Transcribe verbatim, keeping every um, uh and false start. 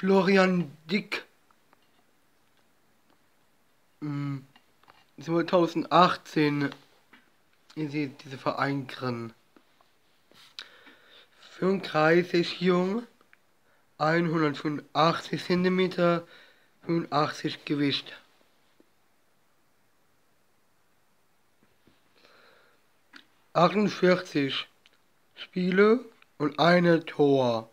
Florian Dick. Hm, zweitausendachtzehn ist dieser Verein drin. fünfunddreißig jung, hundertfünfundachtzig Zentimeter, fünfundachtzig Gewicht. achtundvierzig Spiele und eine Tor.